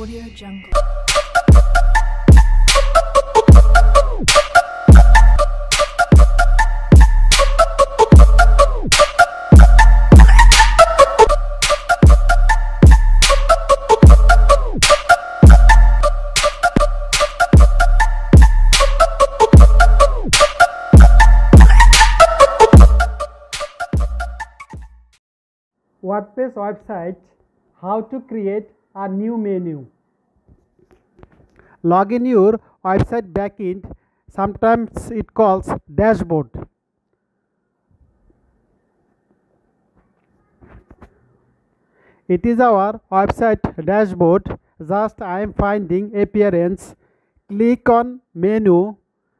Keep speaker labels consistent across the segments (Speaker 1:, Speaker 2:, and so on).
Speaker 1: Audio Jungle.
Speaker 2: WordPress website, how to create a new menu. Log in your website backend, sometimes it calls dashboard. It is our website dashboard. Just I am finding appearance. Click on menu.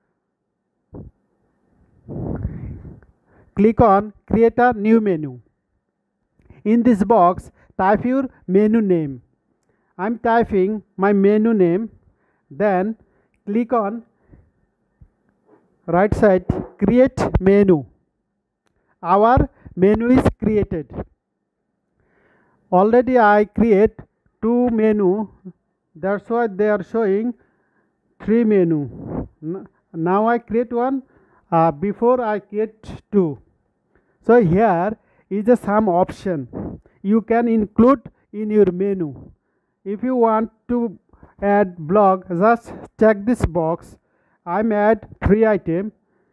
Speaker 2: Click on create a new menu. In this box, type your menu name. I'm typing my menu name. Then click on right side create menu. Our menu is created. Already I create two menu. That's why they are showing three menu. Now I create one. Before I create two. So here is some option you can include in your menu. If you want to add blog, just check this box. I'm add free item.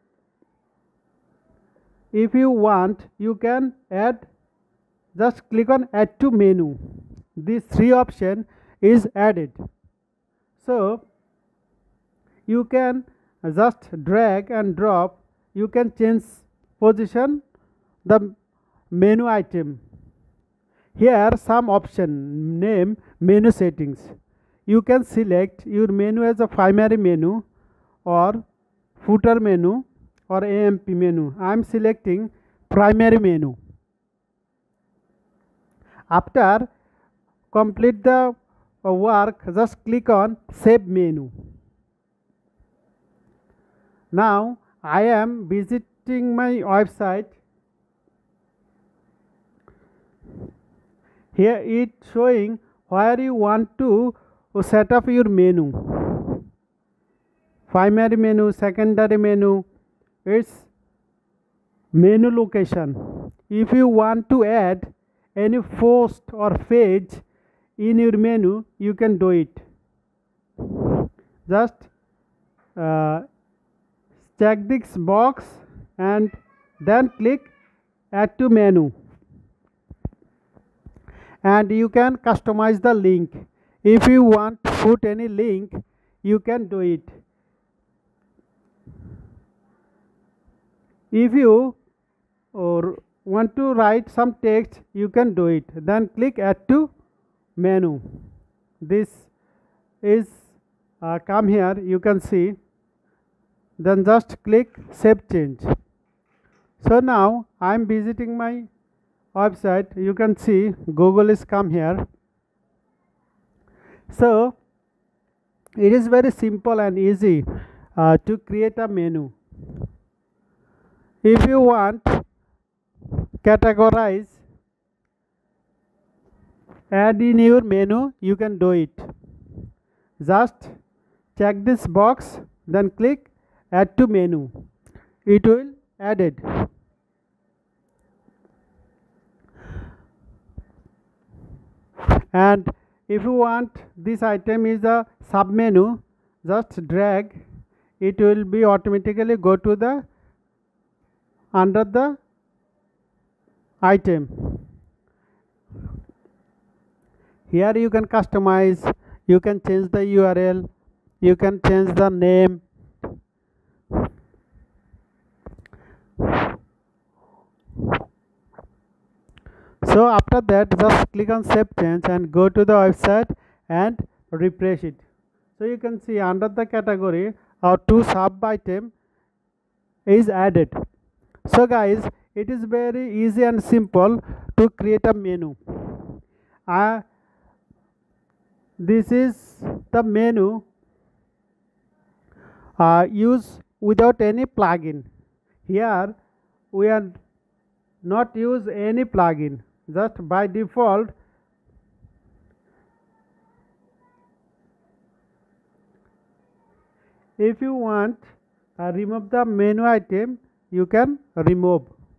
Speaker 2: If you want, you can add, just click on add to menu. This three option is added. So you can just drag and drop. You can change position the menu item. Here some option name menu settings. You can select your menu as a primary menu or footer menu or AMP menu. I am selecting primary menu. After complete the work, just click on save menu. Now I am visiting my website. Here it showing where you want to set up your menu. Primary menu, secondary menu, its menu location. If you want to add any post or page in your menu, you can do it. Just check this box and then click add to menu. And you can customize the link. If you want to put any link, you can do it. If you want to write some text, you can do it. Then click add to menu. This is come here, you can see. Then just click save change. So now I am visiting my website. You can see Google is come here. So it is very simple and easy to create a menu. If you want categorize, add in your menu, you can do it. Just check this box, then click add to menu. It will added. And if you want this item is a sub menu, just drag, it will be automatically go to the under the item. Here you can customize, you can change the URL, you can change the name. So after that, just click on save change and go to the website and refresh it. So you can see under the category our two sub item is added. So guys, it is very easy and simple to create a menu. This is the menu use without any plugin. Here we are not use any plugin. Just by default If you want remove the menu item, you can remove.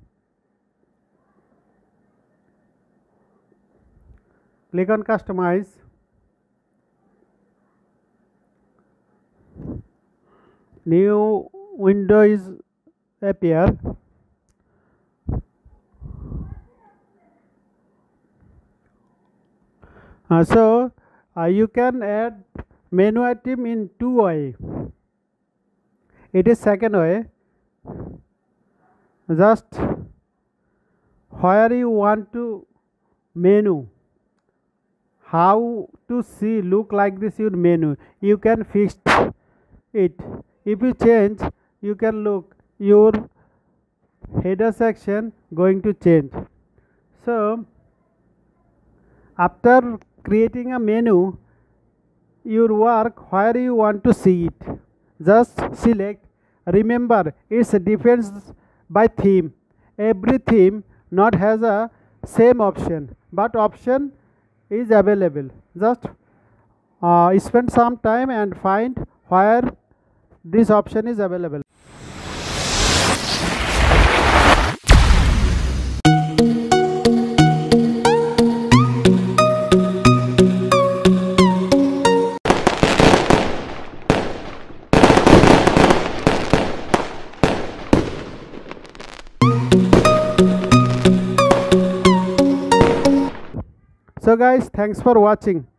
Speaker 2: Click on customize. New window is appear. So you can add menu item in two way. It is second way. Just where you want to menu, how to see look like this your menu, you can fix it. If you change, you can look your header section going to change. So after creating a menu, your work where you want to see it, just select. Remember, it depends by theme. Every theme not has a same option, but option is available. Just spend some time and find where this option is available. So guys, thanks for watching.